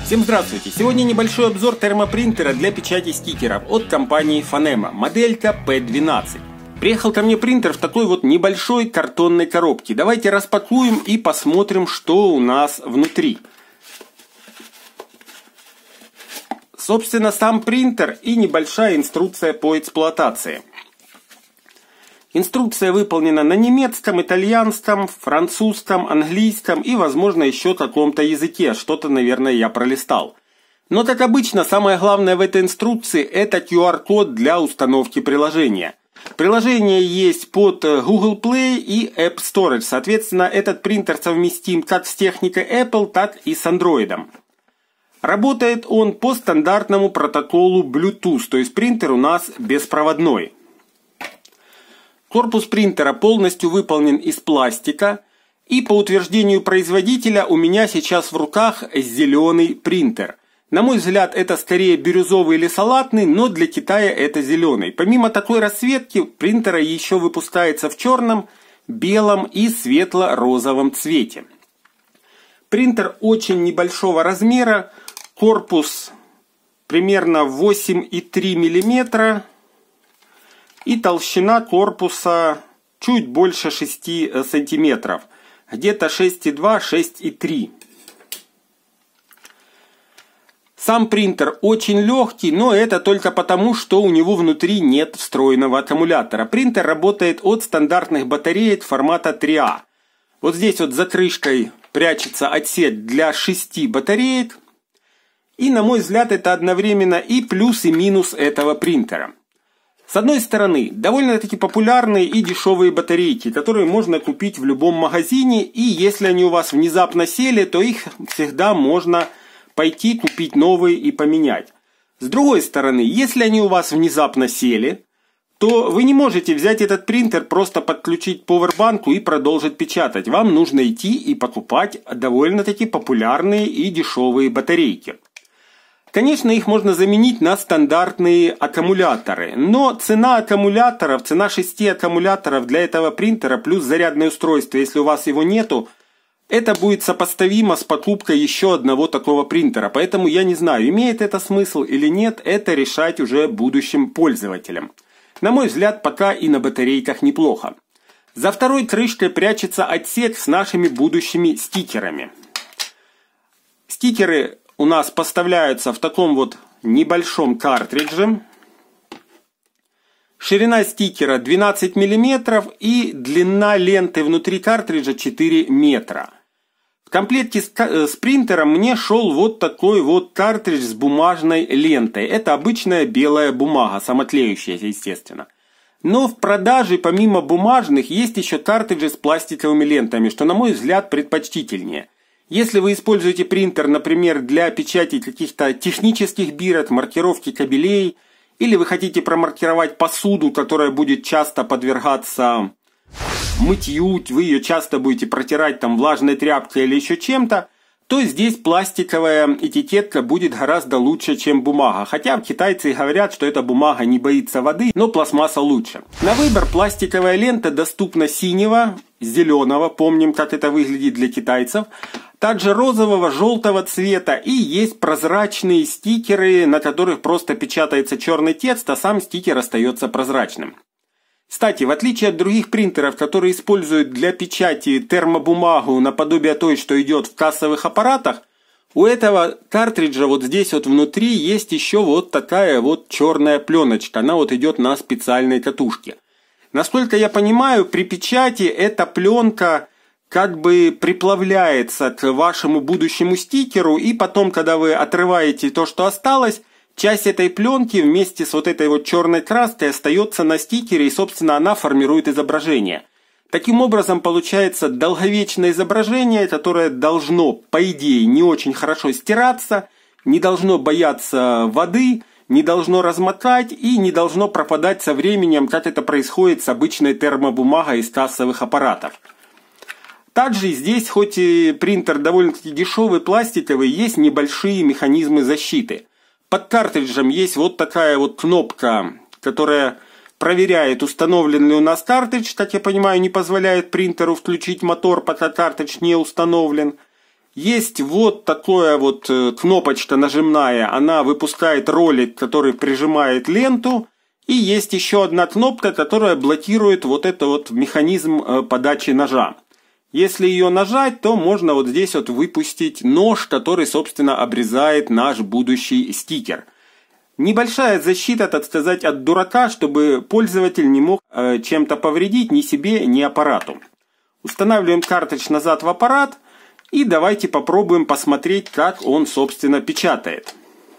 Всем здравствуйте! Сегодня небольшой обзор термопринтера для печати стикеров от компании Phonema, моделька P12. Приехал ко мне принтер в такой вот небольшой картонной коробке. Давайте распакуем и посмотрим, что у нас внутри. Собственно, сам принтер и небольшая инструкция по эксплуатации. Инструкция выполнена на немецком, итальянском, французском, английском и, возможно, еще каком-то языке. Что-то, наверное, я пролистал. Но, как обычно, самое главное в этой инструкции – это QR-код для установки приложения. Приложение есть под Google Play и App Store. Соответственно, этот принтер совместим как с техникой Apple, так и с Android. Работает он по стандартному протоколу Bluetooth, то есть принтер у нас беспроводной. Корпус принтера полностью выполнен из пластика, и по утверждению производителя у меня сейчас в руках зеленый принтер. На мой взгляд, это скорее бирюзовый или салатный, но для Китая это зеленый. Помимо такой расцветки, принтера еще выпускается в черном, белом и светло-розовом цвете. Принтер очень небольшого размера, корпус примерно 8,3 мм. И толщина корпуса чуть больше 6 сантиметров. Где-то 6,2-6,3. Сам принтер очень легкий, но это только потому, что у него внутри нет встроенного аккумулятора. Принтер работает от стандартных батареек формата 3А. Вот здесь вот за крышкой прячется отсек для 6 батареек. И, на мой взгляд, это одновременно и плюс, и минус этого принтера. С одной стороны, довольно-таки популярные и дешевые батарейки, которые можно купить в любом магазине, и если они у вас внезапно сели, то их всегда можно пойти купить новые и поменять. С другой стороны, если они у вас внезапно сели, то вы не можете взять этот принтер, просто подключить к пауэрбанку и продолжить печатать. Вам нужно идти и покупать довольно-таки популярные и дешевые батарейки. Конечно, их можно заменить на стандартные аккумуляторы, но цена аккумуляторов, цена 6 аккумуляторов для этого принтера плюс зарядное устройство, если у вас его нету, это будет сопоставимо с покупкой еще одного такого принтера. Поэтому я не знаю, имеет это смысл или нет, это решать уже будущим пользователям. На мой взгляд, пока и на батарейках неплохо. За второй крышкой прячется отсек с нашими будущими стикерами. Стикеры у нас поставляются в таком вот небольшом картридже. Ширина стикера 12 мм и длина ленты внутри картриджа 4 метра. В комплекте с принтером мне шел вот такой вот картридж с бумажной лентой. Это обычная белая бумага, самоклеющаяся, естественно. Но в продаже помимо бумажных есть еще картриджи с пластиковыми лентами, что на мой взгляд предпочтительнее. Если вы используете принтер, например, для печати каких-то технических бирок, маркировки кабелей, или вы хотите промаркировать посуду, которая будет часто подвергаться мытью, вы ее часто будете протирать там влажной тряпкой или еще чем-то, то здесь пластиковая этикетка будет гораздо лучше, чем бумага. Хотя китайцы говорят, что эта бумага не боится воды, но пластмасса лучше. На выбор пластиковая лента доступна синего, зеленого, помним, как это выглядит для китайцев, также розового, желтого цвета, и есть прозрачные стикеры, на которых просто печатается черный текст, а сам стикер остается прозрачным. Кстати, в отличие от других принтеров, которые используют для печати термобумагу наподобие той, что идет в кассовых аппаратах, у этого картриджа вот здесь вот внутри есть еще вот такая вот черная пленочка. Она вот идет на специальной катушке. Насколько я понимаю, при печати эта пленка как бы приплавляется к вашему будущему стикеру, и потом, когда вы отрываете то, что осталось, часть этой пленки вместе с вот этой вот черной краской остается на стикере, и, собственно, она формирует изображение. Таким образом, получается долговечное изображение, которое должно, по идее, не очень хорошо стираться, не должно бояться воды, не должно размокать и не должно пропадать со временем, как это происходит с обычной термобумагой из кассовых аппаратов. Также здесь, хоть и принтер довольно-таки дешевый, пластиковый, есть небольшие механизмы защиты. Под картриджем есть вот такая вот кнопка, которая проверяет, установлен ли у нас картридж. Как я понимаю, не позволяет принтеру включить мотор, пока картридж не установлен. Есть вот такая вот кнопочка нажимная, она выпускает ролик, который прижимает ленту. И есть еще одна кнопка, которая блокирует вот этот вот механизм подачи ножа. Если ее нажать, то можно вот здесь вот выпустить нож, который, собственно, обрезает наш будущий стикер. Небольшая защита, так сказать, от дурака, чтобы пользователь не мог чем-то повредить ни себе, ни аппарату. Устанавливаем картридж назад в аппарат и давайте попробуем посмотреть, как он, собственно, печатает.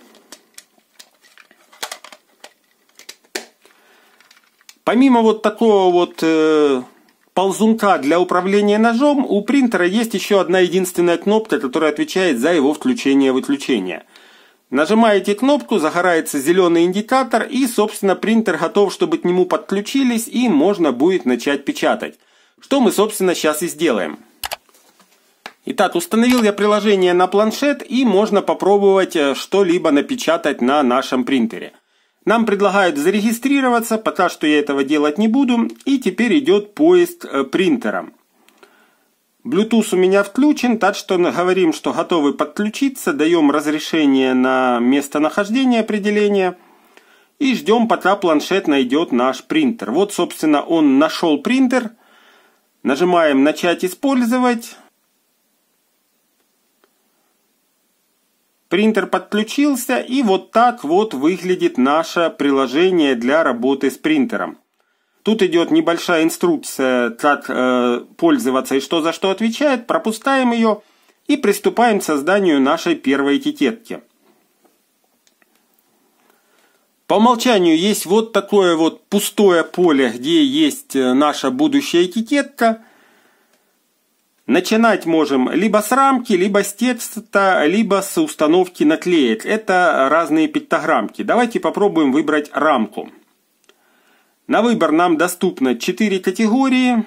Помимо вот такого вот ползунка для управления ножом, у принтера есть еще одна единственная кнопка, которая отвечает за его включение-выключение. Нажимаете кнопку, загорается зеленый индикатор, и, собственно, принтер готов, чтобы к нему подключились, и можно будет начать печатать. Что мы, собственно, сейчас и сделаем. Итак, установил я приложение на планшет, и можно попробовать что-либо напечатать на нашем принтере. Нам предлагают зарегистрироваться, пока что я этого делать не буду, и теперь идет поиск принтера. Bluetooth у меня включен, так что говорим, что готовы подключиться, даем разрешение на местонахождение определения и ждем, пока планшет найдет наш принтер. Вот, собственно, он нашел принтер. Нажимаем «Начать использовать». Принтер подключился, и вот так вот выглядит наше приложение для работы с принтером. Тут идет небольшая инструкция, как пользоваться и что за что отвечает. Пропускаем ее и приступаем к созданию нашей первой этикетки. По умолчанию есть вот такое вот пустое поле, где есть наша будущая этикетка. Начинать можем либо с рамки, либо с текста, либо с установки наклеек. Это разные пиктограммки. Давайте попробуем выбрать рамку. На выбор нам доступно 4 категории.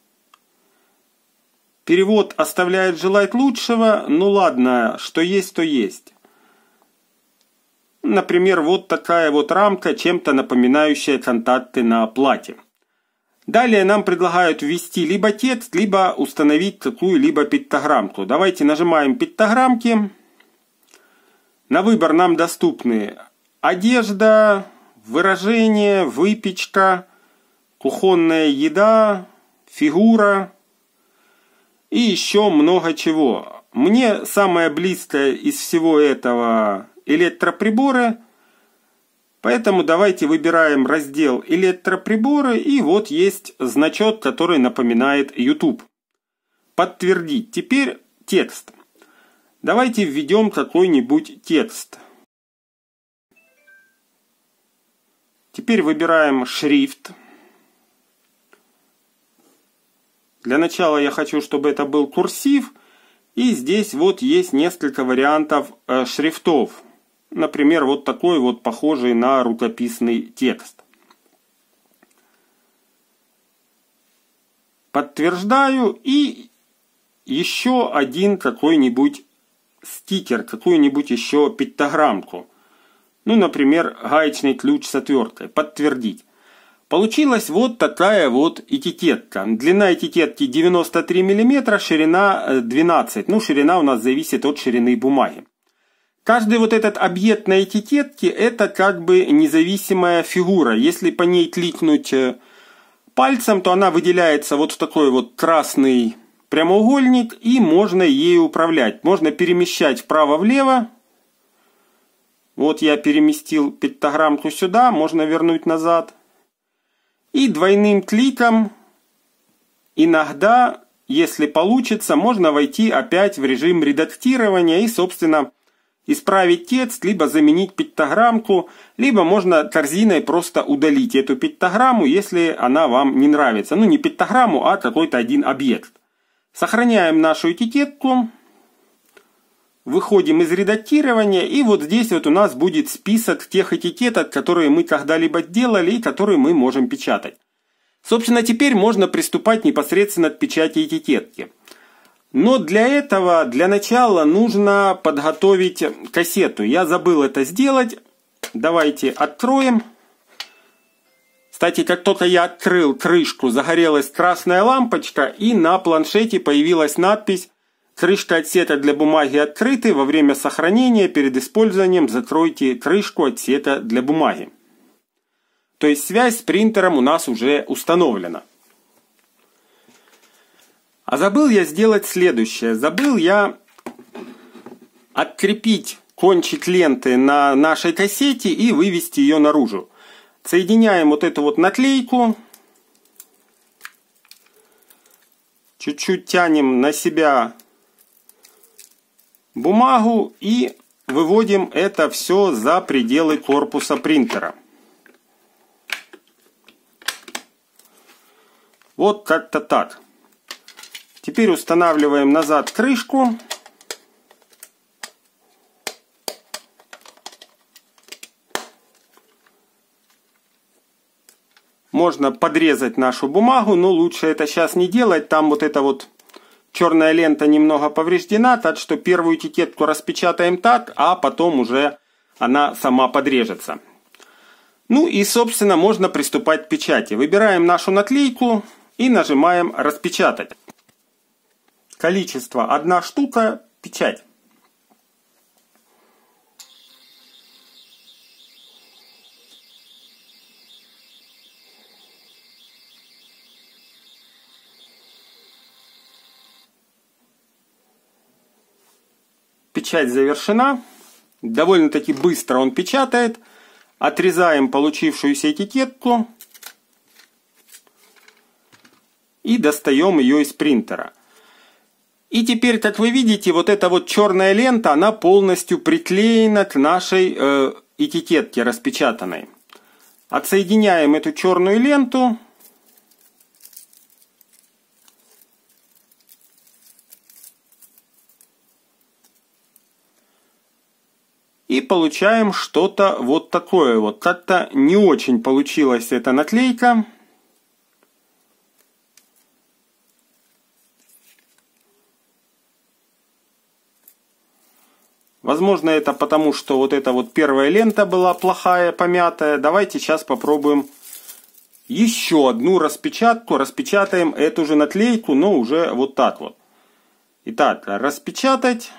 Перевод оставляет желать лучшего. Ну ладно, что есть, то есть. Например, вот такая вот рамка, чем-то напоминающая контакты на плате. Далее нам предлагают ввести либо текст, либо установить какую-либо пиктограммку. Давайте нажимаем пиктограммки. На выбор нам доступны одежда, выражение, выпечка, кухонная еда, фигура и еще много чего. Мне самое близкое из всего этого электроприборы, поэтому давайте выбираем раздел электроприборы, и вот есть значок, который напоминает YouTube. Подтвердить. Теперь текст. Давайте введем какой-нибудь текст. Теперь выбираем шрифт. Для начала я хочу, чтобы это был курсив. И здесь вот есть несколько вариантов шрифтов. Например, вот такой вот похожий на рукописный текст. Подтверждаю. И еще один какой-нибудь стикер, какую-нибудь еще пиктограммку. Ну, например, гаечный ключ с отверткой. Подтвердить. Получилась вот такая вот этикетка. Длина этикетки 93 мм, ширина 12. Ну, ширина у нас зависит от ширины бумаги. Каждый вот этот объект на этикетке — это как бы независимая фигура. Если по ней кликнуть пальцем, то она выделяется вот в такой вот красный прямоугольник, и можно ею управлять. Можно перемещать вправо-влево. Вот я переместил пиктограммку сюда, можно вернуть назад. И двойным кликом иногда, если получится, можно войти опять в режим редактирования и, собственно, исправить текст, либо заменить пиктограммку, либо можно корзиной просто удалить эту пиктограмму, если она вам не нравится. Ну, не пиктограмму, а какой-то один объект. Сохраняем нашу этикетку. Выходим из редактирования, и вот здесь вот у нас будет список тех этикеток, которые мы когда-либо делали и которые мы можем печатать. Собственно, теперь можно приступать непосредственно к печати этикетки. Но для этого, для начала, нужно подготовить кассету. Я забыл это сделать. Давайте откроем. Кстати, как только я открыл крышку, загорелась красная лампочка, и на планшете появилась надпись Крышка отсека для бумаги открыты. Во время сохранения перед использованием закройте крышку отсека для бумаги. То есть связь с принтером у нас уже установлена. А забыл я сделать следующее. Забыл я открепить кончик ленты на нашей кассете и вывести ее наружу. Соединяем вот эту вот наклейку. Чуть-чуть тянем на себя бумагу и выводим это все за пределы корпуса принтера. Вот как-то так. Теперь устанавливаем назад крышку. Можно подрезать нашу бумагу, но лучше это сейчас не делать. Там вот эта вот черная лента немного повреждена, так что первую этикетку распечатаем так, а потом уже она сама подрежется. Ну и, собственно, можно приступать к печати. Выбираем нашу наклейку и нажимаем «Распечатать». Количество 1 штука, печать. Печать завершена. Довольно-таки быстро он печатает. Отрезаем получившуюся этикетку и достаем ее из принтера. И теперь, как вы видите, вот эта вот черная лента, она полностью приклеена к нашей этикетке распечатанной. Отсоединяем эту черную ленту. И получаем что-то вот такое вот. Как-то не очень получилась эта наклейка. Возможно, это потому, что вот эта вот первая лента была плохая, помятая. Давайте сейчас попробуем еще одну распечатку. Распечатаем эту же наклейку, но уже вот так вот. Итак, распечатать.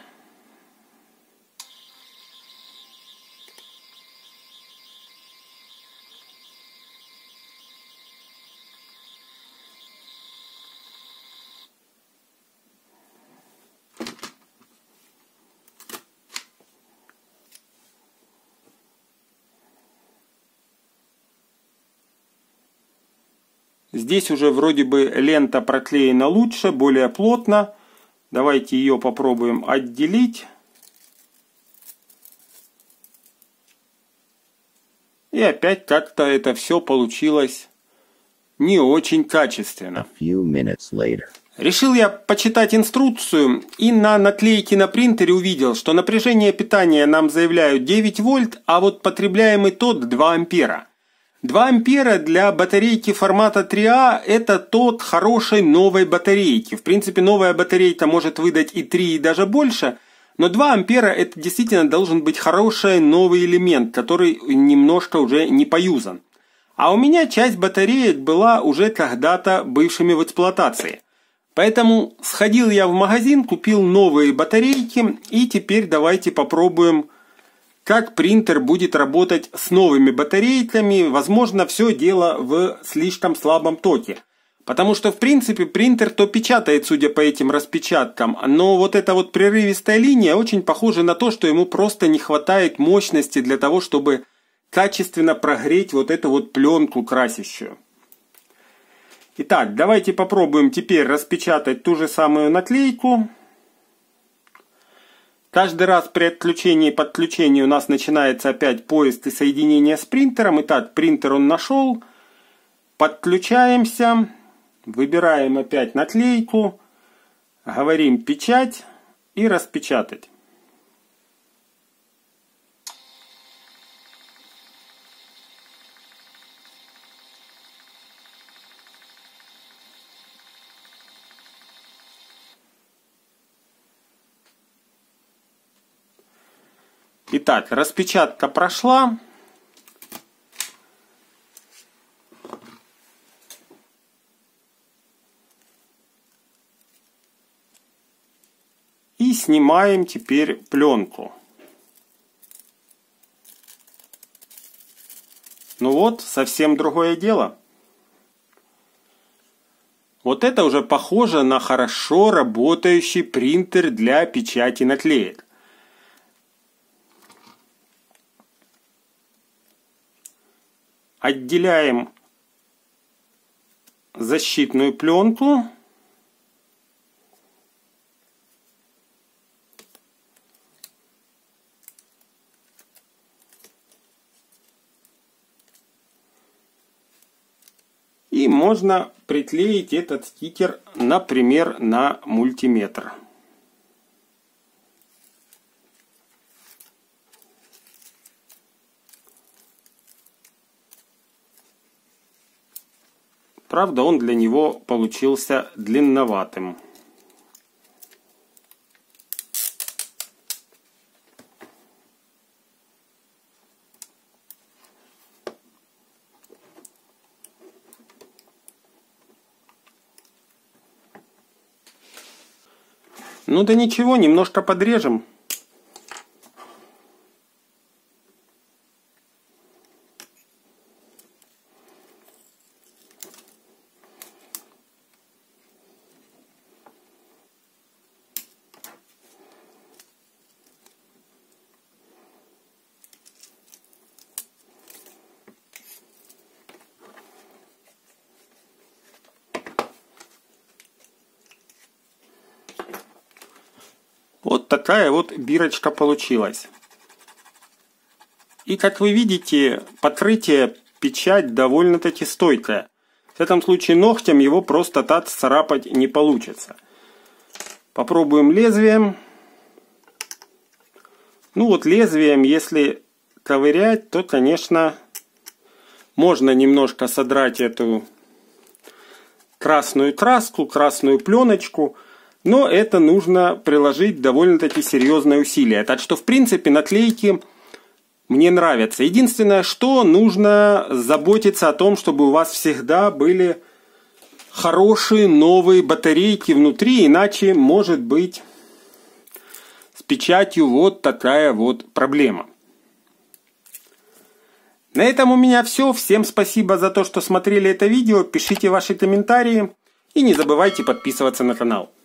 Здесь уже вроде бы лента проклеена лучше, более плотно. Давайте ее попробуем отделить. И опять как-то это все получилось не очень качественно. Решил я почитать инструкцию и на наклейке на принтере увидел, что напряжение питания нам заявляют 9 вольт, а вот потребляемый тот 2 ампера. 2 ампера для батарейки формата 3А это тот хорошей новой батарейки. В принципе, новая батарейка может выдать и 3, и даже больше, но 2 ампера это действительно должен быть хороший новый элемент, который немножко уже не поюзан. А у меня часть батареек была уже когда-то бывшими в эксплуатации. Поэтому сходил я в магазин, купил новые батарейки, и теперь давайте попробуем, как принтер будет работать с новыми батарейками. Возможно, все дело в слишком слабом токе. Потому что, в принципе, принтер то печатает, судя по этим распечаткам, но вот эта вот прерывистая линия очень похожа на то, что ему просто не хватает мощности для того, чтобы качественно прогреть вот эту вот пленку красящую. Итак, давайте попробуем теперь распечатать ту же самую наклейку. Каждый раз при отключении и подключении у нас начинается опять поиск и соединение с принтером. Итак, принтер он нашел. Подключаемся. Выбираем опять наклейку. Говорим «Печать» и «Распечатать». Итак, распечатка прошла. снимаем теперь пленку. Ну вот, совсем другое дело. Вот это уже похоже на хорошо работающий принтер для печати наклеек. Отделяем защитную пленку. И можно приклеить этот стикер, например, на мультиметр. Правда, он для него получился длинноватым. Ну да ничего, немножко подрежем. Вот такая вот бирочка получилась. И как вы видите, покрытие печать довольно-таки стойкое. В этом случае ногтем его просто так царапать не получится. Попробуем лезвием. Ну вот лезвием, если ковырять, то, конечно, можно немножко содрать эту красную краску, красную пленочку. Но это нужно приложить довольно-таки серьезное усилие. Так что, в принципе, наклейки мне нравятся. Единственное, что нужно заботиться о том, чтобы у вас всегда были хорошие новые батарейки внутри, иначе может быть с печатью вот такая вот проблема. На этом у меня все. Всем спасибо за то, что смотрели это видео. Пишите ваши комментарии и не забывайте подписываться на канал.